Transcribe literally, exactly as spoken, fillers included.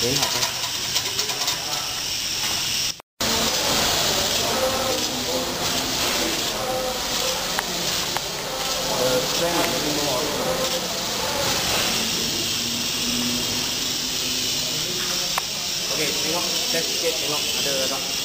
Lihat. Eh, saya nak tengok. Okey, tengok test sikit, tengok ada tak.